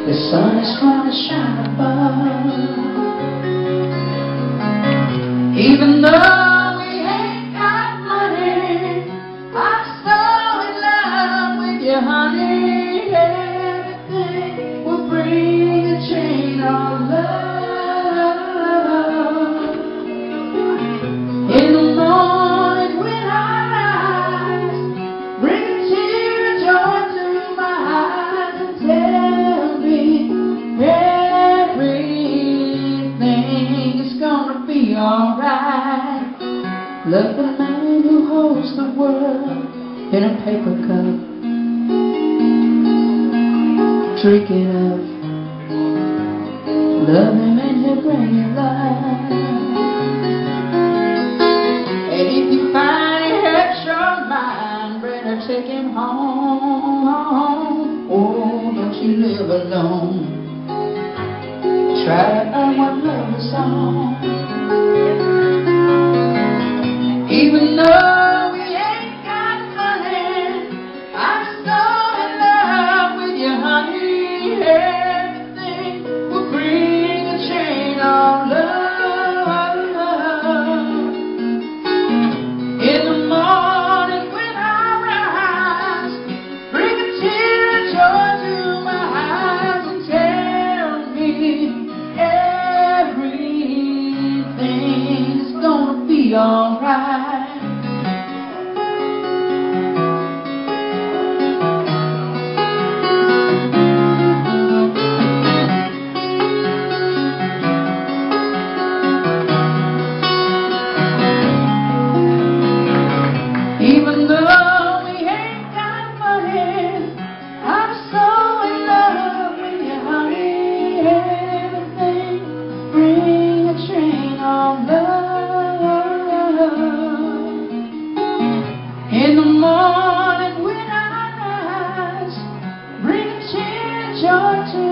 The sun is trying to shine above. Even though we ain't got money, I'm so in love with you, honey. Everything will bring a chain of love. In the morning when I rise, bring a tear of joy to my eyes and tell me everything is gonna be alright. Love the man who holds the world in a paper cup. Drink it up. Love him and he'll bring you life. And if you find he hurts your mind, better take him home. Oh, don't you live alone. Try to earn what love is on. Even though we ain't got money, I'm so in love with you, honey. Everything will bring a chain of love. In the morning when I rise, bring a tear of joy to my eyes and tell me everything's gonna be alright. Even though we ain't got money, I'm so in love with you, honey. Everything bring a train of love. In the morning when I rise, bring a tear of joy to